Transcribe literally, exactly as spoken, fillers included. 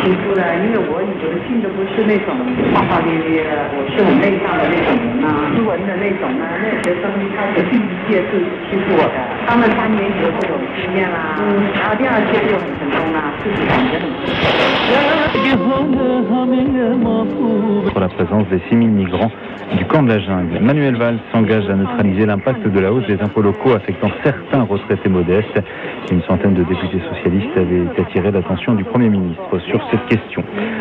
听出来，因为我以为信的不是那种大大咧咧的，我是很内向的那种人呐，斯文的那种呢。那学生一开始第一届是欺负我的，他们三年级会有经验啦，嗯，然后第二届就很成功啦，自己感觉很自豪。 Pour la présence des six mille migrants du camp de la jungle, Manuel Valls s'engage à neutraliser l'impact de la hausse des impôts locaux affectant certains retraités modestes. Une centaine de députés socialistes avaient attiré l'attention du Premier ministre sur cette question.